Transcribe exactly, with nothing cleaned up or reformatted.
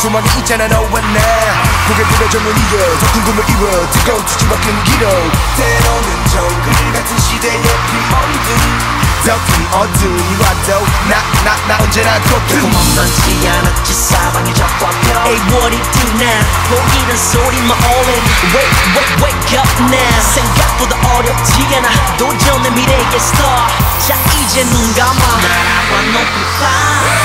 소망이 있잖아 너와 나 고개 들어져 눈 이어 더 궁금을 이뤄 뜨거운 투지와 끈기로 때로는 정글 같은 시대에 피멍든 더 큰 어둠이 와도 나 나 나 언제나 걷기 고만만치 않았지 사방에 적과 벽 Hey what it do now 보이는 소리만 all in Wake wake wake up now 생각보다 어렵지 않아 도전의 미래의 star 자 이제 눈 감아 날아와 높이 fly